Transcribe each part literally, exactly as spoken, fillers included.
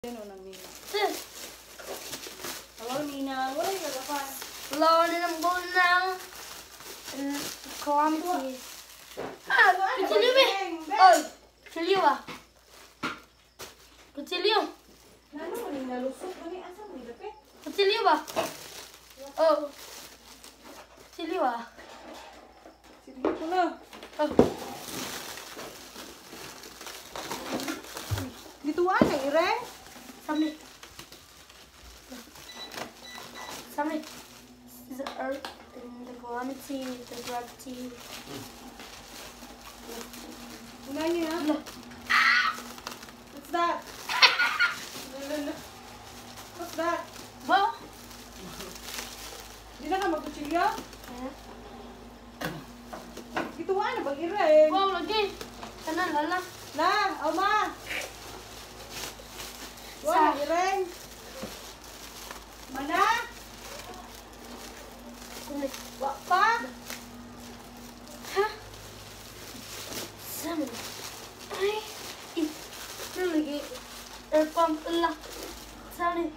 Ano ng Nina? Sis! Hello, Nina. Wala yung nagapaan. Hello, ninambol ng calamity. Ah, kutsilyo be! Oy, kutsilyo ba? Kutsilyo! Nano mo rin nalusot? Mani, asa mo nilapit? Kutsilyo ba? Oh. Kutsilyo ba? Sige ko na. Oh. Dituan na, Ireng? Samli. Samli. This is the earth and the calamity, the gravity. Una niya. Ano? What's that? What's that? Ba? Di na ka magkutsilyo? Eh? Dituan na, bang Ireng? Wow, lagi. Tanan, lala. Na, Alma. Wala, Ireng. Mana? Samli. Wak pa? Ha? Samli. Ay. Ih. Ano lagi? Air pump lang. Samli.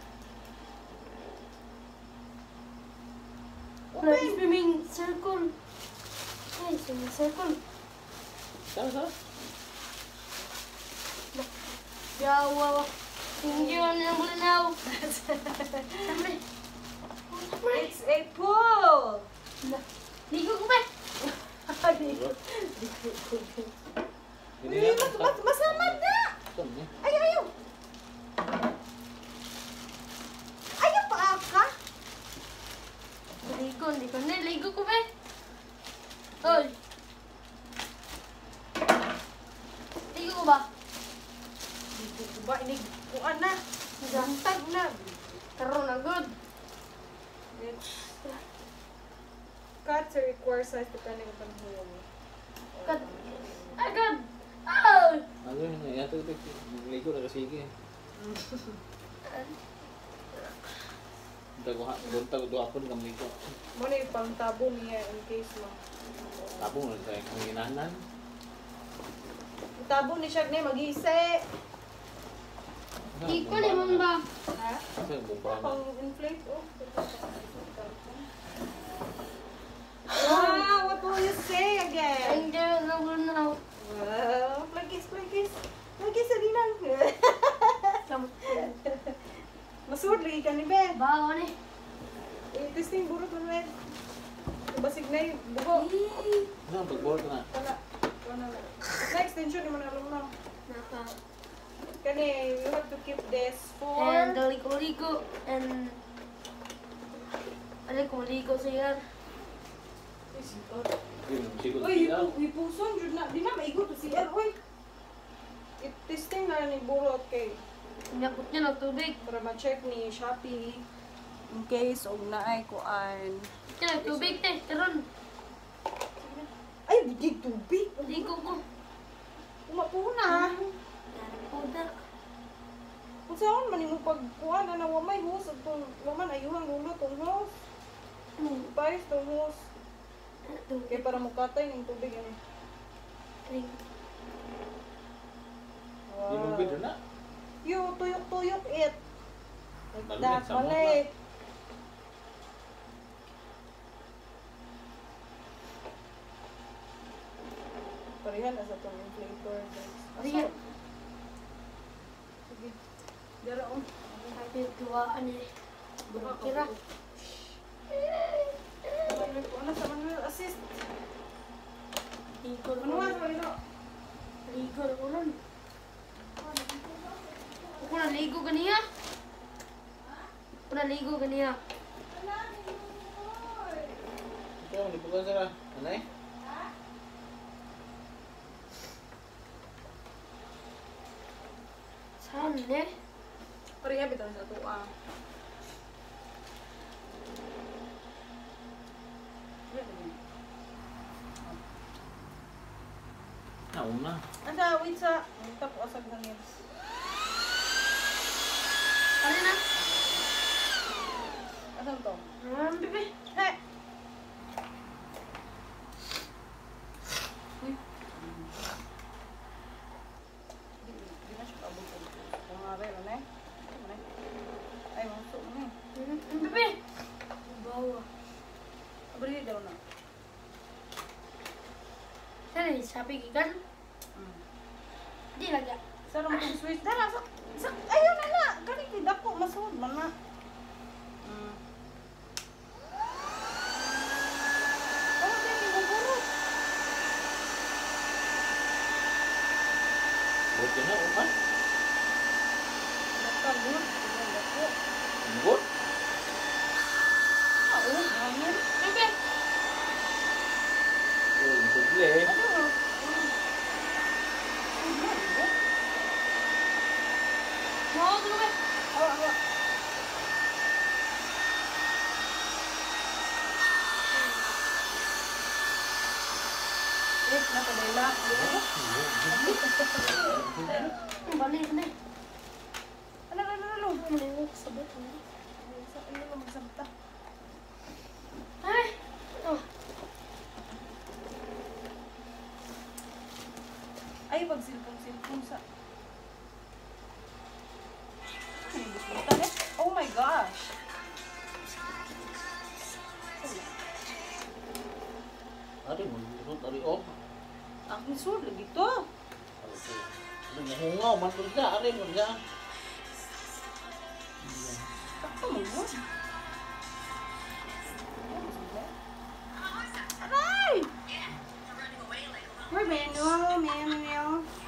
Like Open. swimming circle. Ay, swimming circle. Sao sao? Yeah, well, hindi ko na mula na ako. Samli. It's a pool. Ligo ko ba? Hindi Uy, na. mas, mas, masamad na. Saan niya? Ay, ayaw. Ayaw pa ka? Ligo, hindi ko na. Ligo ko ba? Hoy. Ligo ko ba? Ba, ini kuan na. Gantag na. Karoon na good. It's cuts or require size depending upon who you are. Kat. Ah, good. Oh! Ano yun? Yato ito. Ligo na kasi sige. Bunta ko ha. Bunta ko doon pun kami ligo. Mo na yung pangtabo niya in case mo. Tapong na sa kong ginahanan. Tabo ni siya na mag-isi. Di ko naman ba? Ha? Kasi yung bumbahan na. Pang-inflate, oh. Wow, what will you say again? Hindi na mula na ako. Wow, plagis, plagis. Plagis sa dinang. Masud lagi ka ni Ben. Bawa ni. Eh, testing burot man Ben. Basig na yung bugo. Ano, pag-board ka na. Wala. Wala. Next extension, di mo na alam na. Naka. Kani, you have to keep this for... And the ligo-ligo. And... Ano kung ligo siya? Sigod Uy, siya. ipuson, jud na. Di na maigo to si El, uy. I-testing na ni burot kay Inyakot niya ng tubig. para ma-check ni Shopee in case og naay kuan. Kaya tubig te. Karon. Ay, di tubig. Ligo ko. Umapuna. Powder. Kung saan man mo pagkuhan na nawa may hose at itong waman ayuhang lulo itong hose. Bayos itong hose. Kaya para mukatay ng tubig yan. Ring. Di mo bidro na. Yo, tuyok-tuyok it. Like Balik, that, sabon balik. Parihan na sa itong inflator. guys. Parihan. Asa? Sige. Dara on. Ay, tuwaan eh. Kira. Ano sa mga assist? Ligo Ano ko. nga sa ino? Ligo ko nun. Ako na ligo ganiya. Ako na ligo ganiya. Ito, hindi po ka sara. Ano eh? Saan eh? Parihan bitaw sa tuwa. Nauna. Anda, wait sa... Ito po asag hangin. Ano na? Asan to? Um, bebe. He! Uy. Di, di na siya kabutog. Pangaray, ano eh? Sabi gikan. Hmm. Di lagi. Sa naman itong switch. Dara, sa, sa, ayun na na. Kani kita ko, masud man na. Hmm. Oh, din, ibubulot. Buti na, uman. Nakagun. Ibang ako. Lembut. Ah, oh, hangin. Bebe. Oh, boleh. Aduh. Hmm. Aduh, aduh. Mau dulu be. Awak, awak. Eh, kenapa Dela? Balik nih. Ano, ano, ano? Meliwak sabot ini. Sa ano na magsabta? Ay. Oh. Ay, pag silpong-silpong sa... Ay, bisita eh. Oh my gosh! Ada menurut dari om. Ang isod lagi to. Ada ngahungaw man kerja, ada kerja. Takto mo mo. Aray! We're manual, manual.